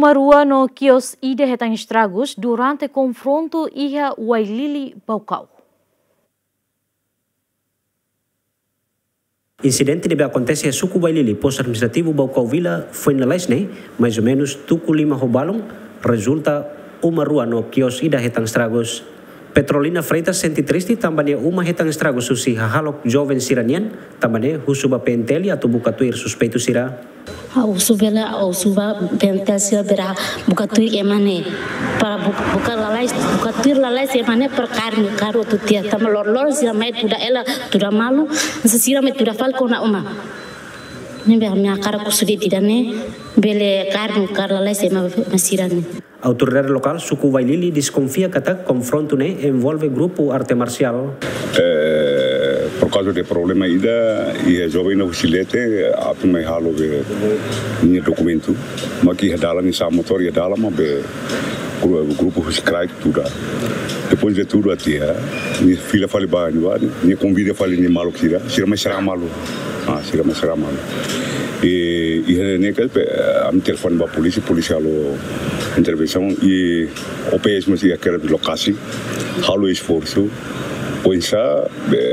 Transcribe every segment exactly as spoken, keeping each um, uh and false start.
Uma rua no kios ida hetang estragos durante confronto iha Wailili Baucau. Incidente deve acontecer a suku Wailili, posto administrativo Baucau Vila, foi na Lesne, mais ou menos tuku lima robalong, resulta uma rua no kios ida hetang estragos. Petrolina Freitas senti triste também uma hetang estragos susi hahalok jovem siranian, também husuba penteli atau buka tuir suspeito sira. Au subela au suba pentel sia bera buka tuir emane para buka lalai buka tuir lalai emane per karni karo tu tia tama lor lor sira mai tuda ela tuda malu sira mai tuda fal kona uma nembe amia kara kusudi tidane bele karni kar lalai sema masirane. Autoridade local suku Wailili desconfia que o confronto né envolve grupo arte marcial. Eh, por causa do problema ida e jovem no silete atu mai halo be ni documento maki hadala ni sa motor ya dala ma be grupo strike tudo. Depois de tudo até ni fila fali ba ni convida fali ni malo kira sira mai sira malo ah sira mai sira malo e e ne que am telefone ba polisi polisi alo intervenção e o P S masih akhirnya di lokasi halo esforço pensa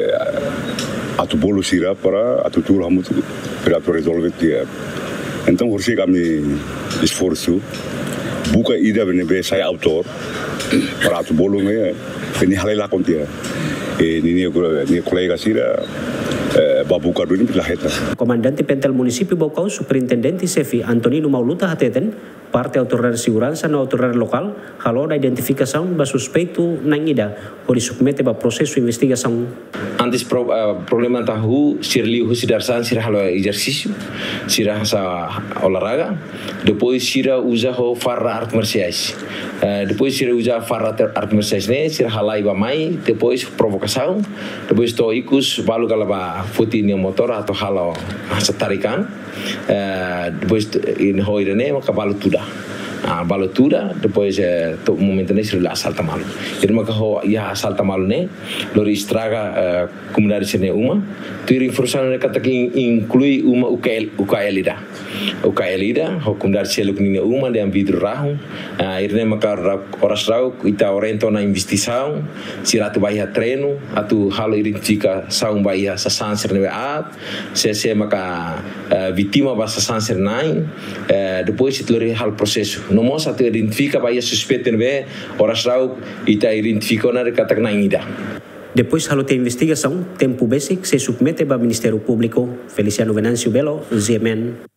atu bolo sira para atu tur hamu para resolver dia então hoje kami esforço buka ida bene be saya autor para atu bolo me ini halela kontia e ni ni colega sira babuka dulu ni laheta. Comandante Pentel Município Baucau, Superintendente Sefi Antonino Mauluta Hateten, parte autoridade de segurança na autoridade local, halou da identificação do suspeito na ida, onde submete para processo de investigação. Antes pro, uh, problema tahu sirli husidarsan sirah halo exercício, sirah sa olahraga, depois sirah usa ho farra art marciais. Uh, depois sirah usa farra art marciais ne, sirah halai ba mai, depois provocação, depois to ikus balu galaba futi ni motor atau halo setarikan, uh, depois in hoirene maka balu tuda. Ah, balotura depois eh, to momento nesse lá salta malu. Irma que ho ya salta malu ne, lori estraga uh, comunidade sene uma, tu ir informação ne kata que inclui uma U K L U K L ida. U K L ida, ho comunidade sele kunine uma de vidro rahu. Ah, irne maka horas rau ita oriento na investigação, siratu baia treino, atu halo identifica saung baia sa sanser ne at, se se maka uh, vítima ba sa sanser nine, uh, depois it lori hal processo. No moça te identifica vai suspeito né horas rau e te identifica na kata na ida. Depois halo te investigação, tempo basic se submete para Ministério Público. Feliciano Venâncio Belo, Z M N.